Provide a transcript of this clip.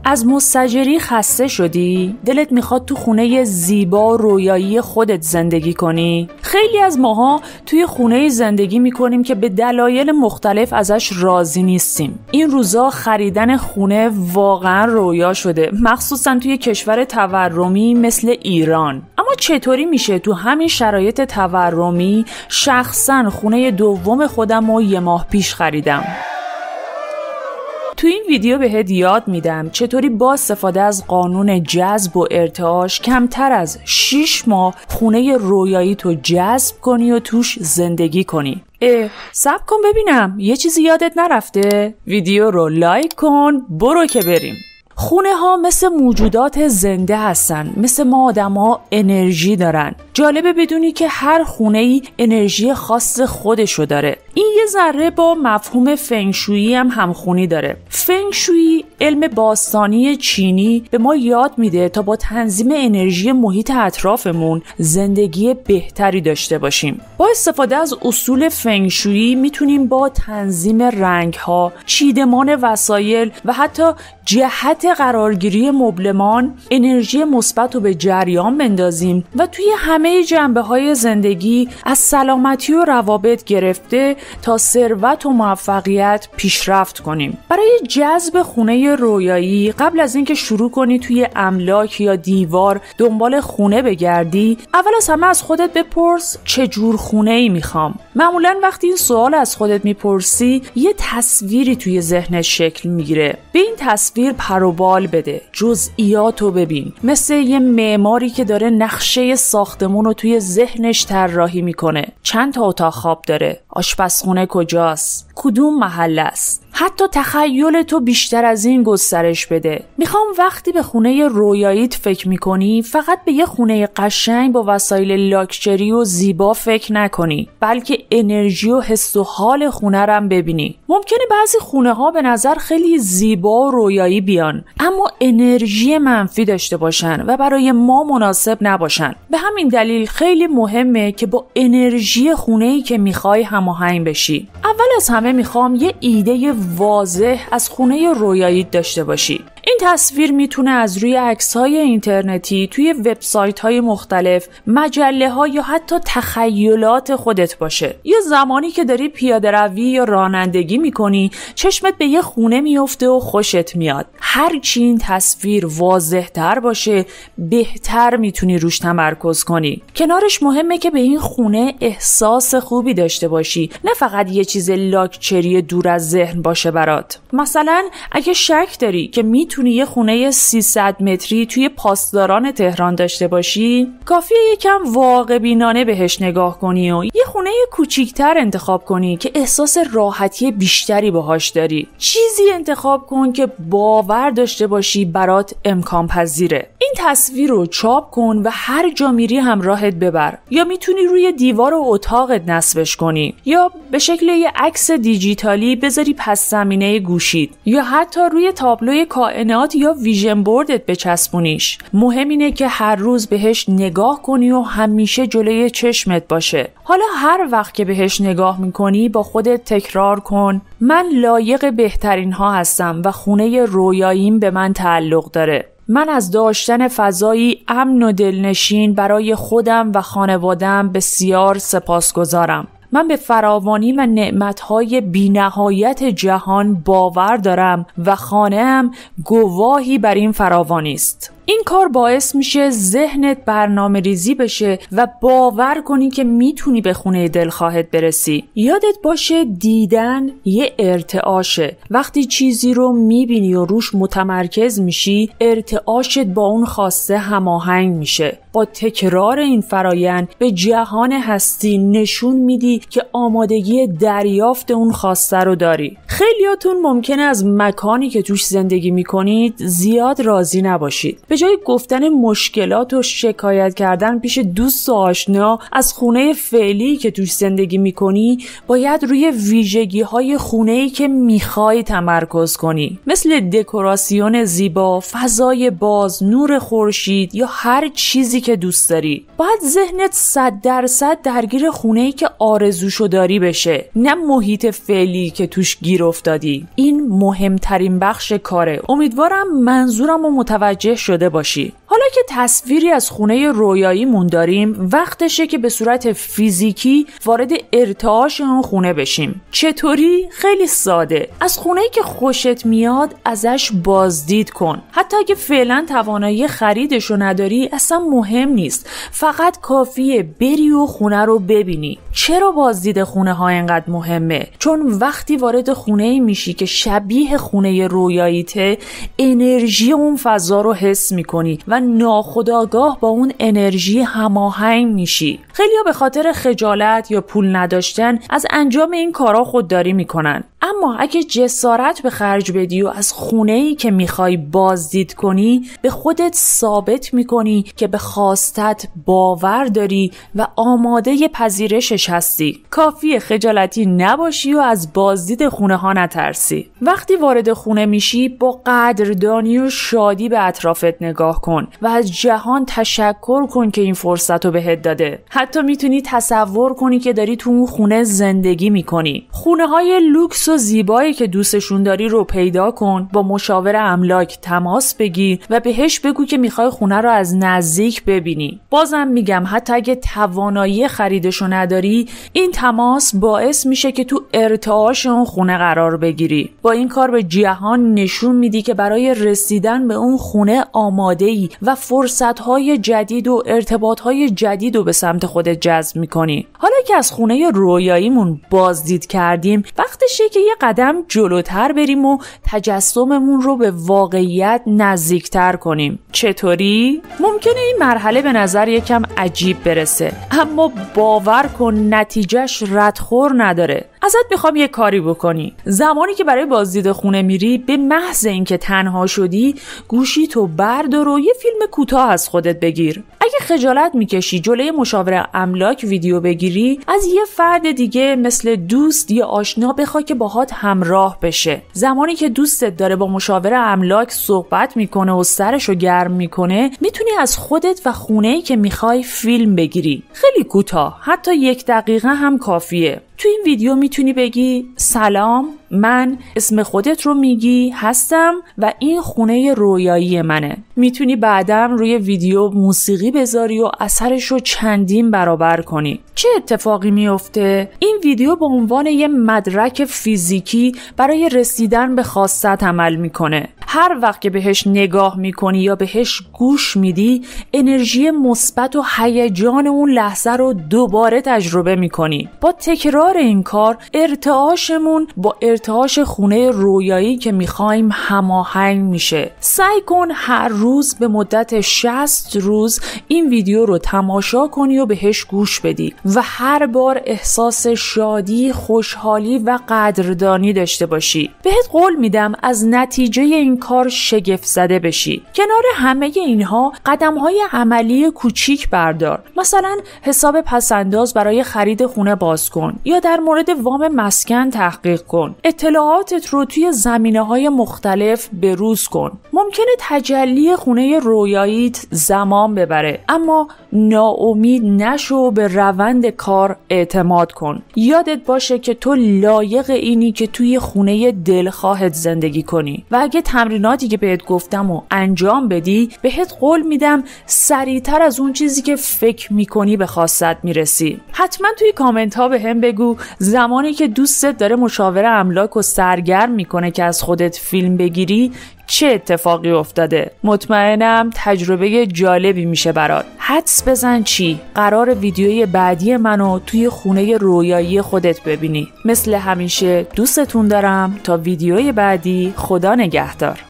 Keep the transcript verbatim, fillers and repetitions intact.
از مستاجری خسته شدی؟ دلت میخواد تو خونه زیبا رویایی خودت زندگی کنی؟ خیلی از ماها توی خونه زندگی میکنیم که به دلایل مختلف ازش راضی نیستیم. این روزا خریدن خونه واقعا رویا شده، مخصوصا توی کشور تورمی مثل ایران. اما چطوری میشه تو همین شرایط تورمی شخصا خونه دوم خودم رو یه ماه پیش خریدم؟ تو این ویدیو بهت یاد میدم چطوری با استفاده از قانون جذب و ارتعاش کمتر از شش ماه خونه رویایی تو جذب کنی و توش زندگی کنی. اه صبر کن ببینم یه چیزی یادت نرفته؟ ویدیو رو لایک کن، برو که بریم. خونه ها مثل موجودات زنده هستن، مثل ما آدم ها انرژی دارن. جالبه بدونی که هر خونه ای انرژی خاص خودشو داره. این یه ذره با مفهوم فنگشویی هم همخونی داره. فنگشویی علم باستانی چینی به ما یاد میده تا با تنظیم انرژی محیط اطرافمون زندگی بهتری داشته باشیم. با استفاده از اصول فنگشویی میتونیم با تنظیم رنگ ها، چیدمان وسایل و حتی جهت قرارگیری مبلمان انرژی مثبت رو به جریان بندازیم و توی همه جنبه‌های زندگی از سلامتی و روابط گرفته تا ثروت و موفقیت پیشرفت کنیم. برای جذب خونه رویایی قبل از اینکه شروع کنی توی املاک یا دیوار دنبال خونه بگردی، اول از همه از خودت بپرس چه جور خونه‌ای میخوام. معمولاً وقتی این سوال از خودت میپرسی یه تصویری توی ذهنت شکل میگیره. به این تصویر پر و بال بده، جزئیاتو ببین، مثل یه معماری که داره نقشه ساختمون رو توی ذهنش طراحی میکنه. چند تا اتاق خواب داره؟ آشپزخونه کجاست؟ کدوم محله است؟ حتی تخیل تو بیشتر از این گسترش بده. میخوام وقتی به خونه رویاییت فکر میکنی فقط به یه خونه قشنگ با وسایل لاکچری و زیبا فکر نکنی، بلکه انرژی و حس و حال خونه رو هم ببینی. ممکنه بعضی خونه ها به نظر خیلی زیبا و رویایی بیان اما انرژی منفی داشته باشن و برای ما مناسب نباشن. به همین دلیل خیلی مهمه که با انرژی خونه‌ای که میخوای هماهنگ بشی. اول از همه میخوام یه ایده واضح از خونه رویاییت داشته باشی. این تصویر میتونه از روی عکس‌های اینترنتی، توی وبسایت‌های مختلف، مجله‌ها یا حتی تخیلات خودت باشه. یا زمانی که داری پیاده روی یا رانندگی میکنی، چشمت به یه خونه میفته و خوشت میاد. هرچی این تصویر واضح‌تر باشه، بهتر میتونی روش تمرکز کنی. کنارش مهمه که به این خونه احساس خوبی داشته باشی، نه فقط یه چیز لاکچری دور از ذهن باشه برات. مثلا اگه شک داری که میتونی یه خونه سیصد متری توی پاسداران تهران داشته باشی، کافیه یکم واقع بینانه بهش نگاه کنی و یه خونه کوچیکتر انتخاب کنی که احساس راحتی بیشتری باهاش داری. چیزی انتخاب کن که باور داشته باشی برات امکان پذیره. این تصویر رو چاپ کن و هر جا میری همراهت ببر. یا میتونی روی دیوار اتاقت نصبش کنی، یا به شکل یه عکس دیجیتالی بذاری پس زمینه گوشید، یا حتی روی تابلوی کائنات یا ویژن بوردت بچسبونیش. مهم اینه که هر روز بهش نگاه کنی و همیشه جلوی چشمت باشه. حالا هر وقت که بهش نگاه میکنی با خودت تکرار کن من لایق بهترین ها هستم و خونه رویاییم به من تعلق داره. من از داشتن فضایی امن و دلنشین برای خودم و خانواده‌ام بسیار سپاسگزارم. من به فراوانی و نعمت‌های بی‌نهایت جهان باور دارم و خانه‌ام گواهی بر این فراوانی است. این کار باعث میشه ذهنت برنامه ریزی بشه و باور کنی که میتونی به خونه دلخواهت برسی. یادت باشه دیدن یه ارتعاشه. وقتی چیزی رو میبینی و روش متمرکز میشی، ارتعاشت با اون خواسته هماهنگ میشه. با تکرار این فرایند به جهان هستی نشون میدی که آمادگی دریافت اون خواسته رو داری. خیلیاتون ممکنه از مکانی که توش زندگی میکنید زیاد راضی نباشید. به جای گفتن مشکلات و شکایت کردن پیش دوست و آشنا از خونه فعلی که توش زندگی میکنی، باید روی ویژگی‌های خونه‌ای که میخوای تمرکز کنی، مثل دکوراسیون زیبا، فضای باز، نور خورشید یا هر چیزی که دوست داری. باید ذهنت صد درصد درگیر خونه‌ای که آرزوشو داری بشه، نه محیط فعلی که توش گیر افتادی. این مهمترین بخش کاره. امیدوارم منظورم رو متوجه شده باشی. حالا که تصویری از خونه رویاییمون داریم، وقتشه که به صورت فیزیکی وارد ارتعاش اون خونه بشیم. چطوری؟ خیلی ساده. از خونه‌ای که خوشت میاد ازش بازدید کن. حتی اگه فعلا توانایی خریدشو نداری اصلا مهم نیست. فقط کافیه بری و خونه رو ببینی. چرا بازدید خونه ها اینقدر مهمه؟ چون وقتی وارد خونه‌ای میشی که شبیه خونه رویاییته، انرژی اون فضا رو حس میکنی و ناخودآگاه با اون انرژی هماهنگ میشی. خیلی‌ها به خاطر خجالت یا پول نداشتن از انجام این کارا خودداری میکنن. اما اگه جسارت به خرج بدی و از خونه‌ای که میخوای بازدید کنی، به خودت ثابت میکنی که به خواستت باور داری و آماده پذیرشش هستی. کافیه خجالتی نباشی و از بازدید خونه ها نترسی. وقتی وارد خونه میشی با قدردانی و شادی به اطرافت نگاه کن و از جهان تشکر کن که این فرصت رو بهت داده. حتی میتونی تصور کنی که داری تو اون خونه زندگی میکنی. خونه های لوکس و زیبایی که دوستشون داری رو پیدا کن، با مشاور املاک تماس بگیر و بهش بگو که میخوای خونه رو از نزدیک ببینی. بازم میگم حتی اگه توانایی خریدشو نداری، این تماس باعث میشه که تو ارتعاش اون خونه قرار بگیری. با این کار به جهان نشون میدی که برای رسیدن به اون خونه آماده‌ای و فرصت‌های جدید و ارتباط‌های جدید رو به سمت خودت جذب میکنی. حالا که از خونه رویاییمون بازدید کردیم، وقتشه که یه قدم جلوتر بریم و تجسممون رو به واقعیت نزدیکتر کنیم. چطوری؟ ممکنه این مرحله به نظر یکم عجیب برسه، اما باور کن نتیجهش ردخور نداره. ازت میخوام یه کاری بکنی. زمانی که برای بازدید خونه میری، به محض اینکه تنها شدی، گوشی تو بردار و یه فیلم کوتاه از خودت بگیر. اگه خجالت میکشی جلوی مشاور املاک ویدیو بگیری، از یه فرد دیگه مثل دوست یا آشنا بخوا که باهات همراه بشه. زمانی که دوستت داره با مشاور املاک صحبت میکنه و سرشو گرم میکنه، میتونی از خودت و خونه‌ای که میخوای فیلم بگیری. خیلی کوتاه، حتی یک دقیقه هم کافیه. تو این ویدیو میتونی بگی سلام، من، اسم خودت رو میگی، هستم و این خونه رویایی منه. میتونی بعدم روی ویدیو موسیقی بذاری و اثرش رو چندین برابر کنی. چه اتفاقی میفته؟ این ویدیو به عنوان یه مدرک فیزیکی برای رسیدن به خواستت عمل میکنه. هر وقت که بهش نگاه میکنی یا بهش گوش میدی، انرژی مثبت و هیجان اون لحظه رو دوباره تجربه میکنی. با تکرار این کار، ارتعاشمون با ارتعاش خونه رویایی که میخوایم هماهنگ میشه. سعی کن هر روز به مدت شصت روز این ویدیو رو تماشا کنی و بهش گوش بدی و هر بار احساس شادی، خوشحالی و قدردانی داشته باشی. بهت قول میدم از نتیجه این کار شگفت زده بشی. کنار همه اینها قدم‌های عملی کوچیک بردار. مثلا حساب پسنداز برای خرید خونه باز کن یا در مورد وام مسکن تحقیق کن. اطلاعاتت رو توی زمینه‌های مختلف بروز کن. ممکنه تجلی خونه رویاییت زمان ببره، اما ناامید نشو، به روند کار اعتماد کن. یادت باشه که تو لایق اینی که توی خونه دلخواهت زندگی کنی و اگه تمریناتی که بهت گفتم و انجام بدی، بهت قول میدم سریعتر از اون چیزی که فکر میکنی به خواستت میرسی. حتما توی کامنت ها به هم بگو زمانی که دوستت داره مشاور املاک و سرگرم میکنه که از خودت فیلم بگیری چه اتفاقی افتاده. مطمئنم تجربه جالبی میشه برات. حدس بزن چی؟ قرار ویدیوی بعدی منو توی خونه رویایی خودت ببینی. مثل همیشه دوستتون دارم. تا ویدیوی بعدی، خدا نگهدار.